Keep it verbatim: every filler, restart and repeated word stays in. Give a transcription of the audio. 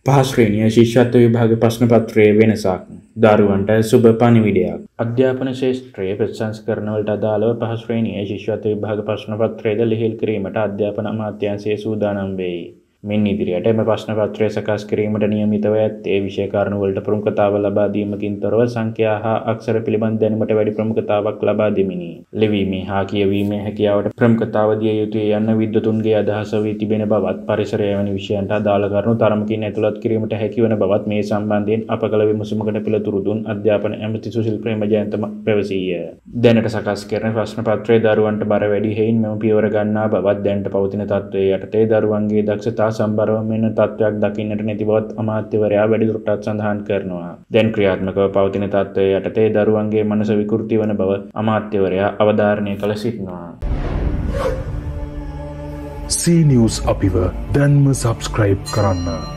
පහ ශ්‍රේණිය ශිෂ්‍යත්ව විභාග ප්‍රශ්න පත්‍රයේ වෙනසක්. දරුවන්ට සුබ පණිවිඩයක්. අධ්‍යාපන ශාස්ත්‍රයේ ප්‍රතිසංස්කරණවලට අදාළව පහ ශ්‍රේණියේ ශිෂ්‍යත්ව විභාග ප්‍රශ්න පත්‍රයද ලිහිල් කිරීමට අධ්‍යාපන අමාත්‍යාංශය සූදානම් වෙයි. මින් ඉදිරියට එම ප්‍රශ්න පත්‍රය සකස් කිරීමට නියමිතව ඇත්තේ විෂය කාරණා වලට ප්‍රමුඛතාව ලබා දීමකින් තොරව සංඛ්‍යා හා අක්ෂර පිළිබඳ දැනුමට වැඩි ප්‍රමුඛතාවක් ලබා දෙමිනි. ලිවීමේ හා කියවීමේ හැකියාවට ප්‍රමුඛතාව දිය යුතුය යන්න විද්වතුන්ගේ අදහස වී තිබෙන බවත් පරිසරය වැනි විෂයන්ට අදාළ කරුණු තරමකින් ඇතුළත් කිරීමට හැකිවන බවත් මේ සම්බන්ධයෙන් අප කළ විමසුමකට පිළිතුරු දුන් අධ්‍යාපන ඇමති සුසිල් ප්‍රේමජයන්ත පැවසීය. දැනට සකස් කරන ප්‍රශ්න පත්‍රයේ දරුවන්ට බර වැඩි හේයින් මෙම පියවර ගන්නා බවත් දැනට පවතින තත්ත්වයේ යටතේ දරුවන්ගේ දක්ෂතා සම්බරව මෙන්න තත්ත්වයක් දකින්නට නැති බවත් අමාත්‍යවරයා වැඩිදුරටත් සඳහන් කරනවා. දැන් ක්‍රියාත්මකව පවතින තත්ත්වයේ යටතේ දරුවන්ගේ මනස විකෘති වන බව අමාත්‍යවරයා අවධාරණය කළ සිටිනවා. C News අපිව දැන්ම සබ්ස්ක්‍රයිබ් කරන්න.